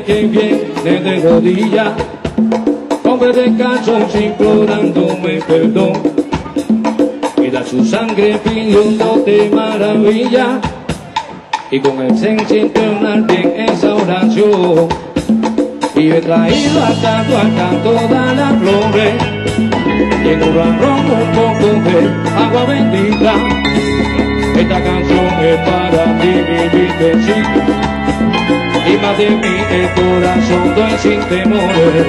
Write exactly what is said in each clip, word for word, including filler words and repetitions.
que viene de rodillas, hombre de calzones implorándome perdón, y da su sangre pidiéndote maravilla, y con el sensiente en esa oración, y he traído a canto a canto toda la flores, y en un ron un poco de agua bendita. Esta canción es para ti, mi virgencita, y más de mí el corazón doy sin temores.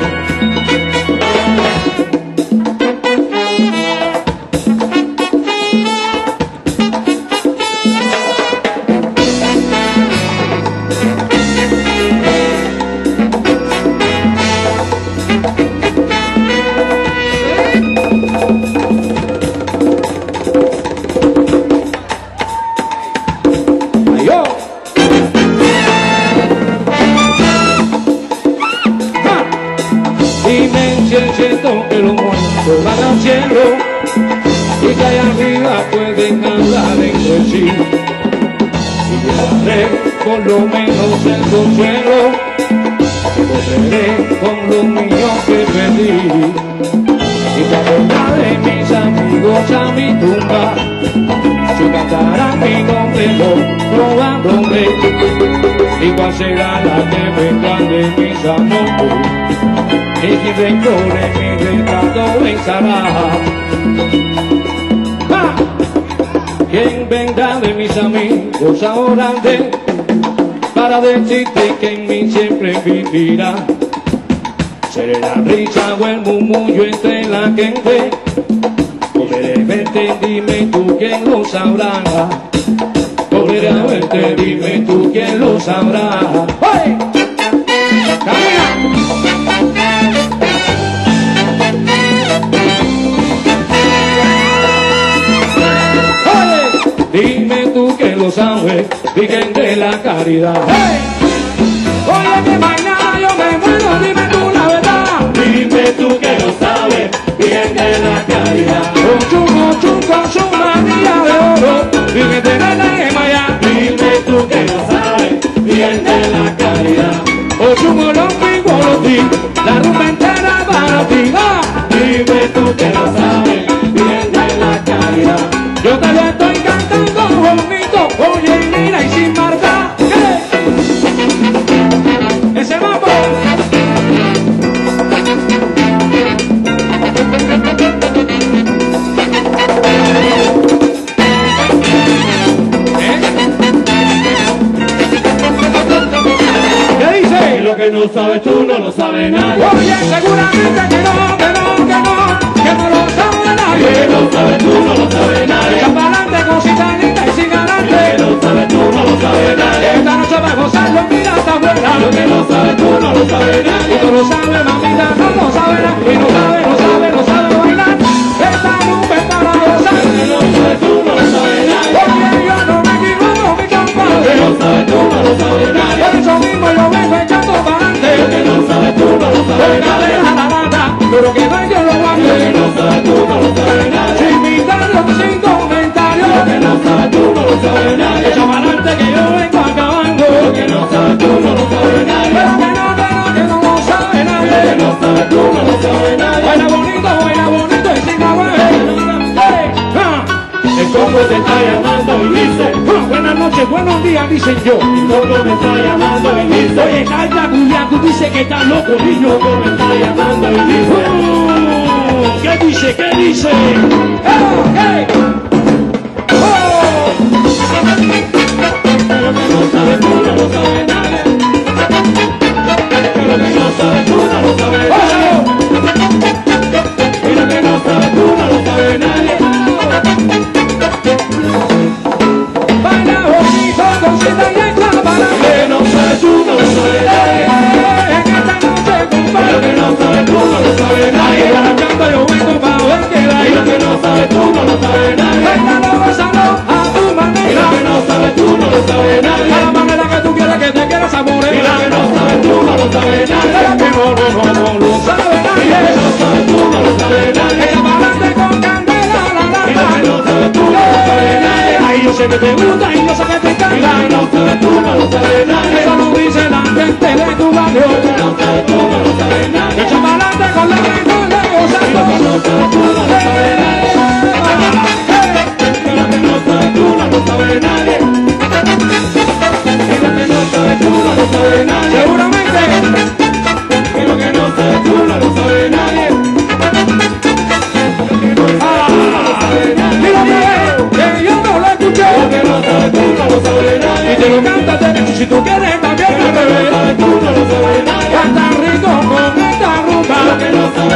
Que los muertos van al cielo y que allá arriba pueden hablar entre sí, y llevaré por lo menos el consuelo que volveré con lo mío que perdí, y cuando de mis amigos a mi tumba yo cantará mi nombre probándome, y cuál será la que vendrá de mis amores, y si rencores mi retrato pensará. ¡Ah! ¿Quién vendrá de mis amigos ahora de para decirte que en mí siempre vivirá? Seré la risa o el murmullo entre la gente, volveré a verte, dime tú quién lo sabrá. Volveré a verte, dime tú quién lo sabrá. ¡Hey! Dime tú que lo sabes, Virgen de la Caridad. ¡Hey! Oye, que mañana yo me muero, dime tú la verdad. Dime tú que lo sabes, Virgen de la Caridad. Ochum, ochum, con su manilla de oro, Virgen de la Caridad. Dime tú que lo sabes, Virgen de la Caridad. Ochum, olompi, olompi, la rumba entera para ti. ¡Ah! Dime tú que lo sabes, Virgen de la Caridad. Yo te lo estoy cantando bonito, oye y mira y sin marcar. ¿Qué? Ese mambo. ¿Eh? ¿Qué dice? Y lo que no sabes tú no lo sabe nadie. Oye, seguramente que no, que no, que no, que no lo sabe nadie. Que no sabes tú no lo sabe nadie. Echa pa'lante con citanita y sin adelante. Que no sabes tú no lo sabe nadie. Esta noche va a gozarlo, mira hasta afuera. Lo que no sabes tú no lo sabe nadie. Y tú lo sabes, mamita, no lo sabe nada. Y no sabe, no sabe, no sabe bailar. Esta rumba es para gozar. Lo que no sabes tú no lo sabe nadie. Oye, yo no me equivoco, mi compadre. Lo que no sabes tú no lo sabe nadie. Por eso mismo yo vengo echando pa'lante. Lo que no sabes tú no lo sabe Venga, nadie. deja la lata, pero que vaya lo Lo que aguante. no sabes tú no lo sabe nadie. Sin misterio, sin comentario. Lo que no sabes tú no lo sabe nadie. Echa pa'lante que yo vengo acabando. Lo que no sabes tú no lo sabe nadie. Pero que no, pero que no lo sabe Lo que nadie. no sabes tú no lo sabe nadie. Baila bonito, baila bonito y sin abuelo. Hey, ah. El coco te está llamando y dice, Ah, buenas noches, buenos días, dicen yo. el coco me está llamando y dice, Oye, calla, cuya, tú dices que estás loco, niño. el coco me está llamando y dice, Oh, ¿qué dice? ¿Qué dice? Oh, hey. Oh. lo que no sabes tú no lo sabe nadie. Lo que no sabes tú no lo sabe nadie. Y lo que no sabes tú no lo sabe nadie. Baila bonito con cita y entra para Lo que no sabes tú no lo sabe nadie. en esta noche, Lo compadre. que no sabes tú no lo sabe Ay, nadie. arrancando yo vengo para ver qué da. Y lo que no sabes tú no lo sabe nadie. Bailalo, gózalo a tu Y manera. lo que no sabes tú no lo sabe A la nadie. manera que tú quieres que te quieras Y amores. lo que no sabes tú no lo sabe Pero nadie. que no, no, no, no lo sabe Y lo que nadie. no sabes tú no lo sabe nadie. Ella va adelante con candela, la, la, Y lo que no la. sabes tú no lo sabe nadie. Ay, yo sé que te gusta y yo sé que te Y lo que encanta. no sabes tú no lo sabe nadie. Eso lo dice la gente de tu barrio.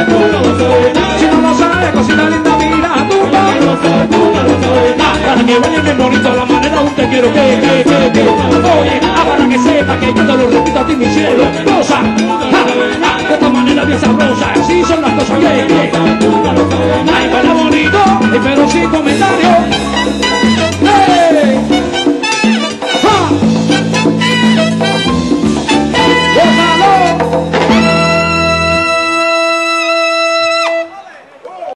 sabes, tú no lo sabes nada. Si no lo sabes, cosita linda, mira tú. Tú no lo sabes, tú no lo sabes nada. Para que vean bien bonito la manera un te quiero que, que, que, que. Oye, ah, para que sepa que yo te lo repito a ti, mi cielo. Cosa, ah, ah, de esta manera bien sabrosa. Así son las cosas bien, bien. Ay, para bonito, pero sin comentarios.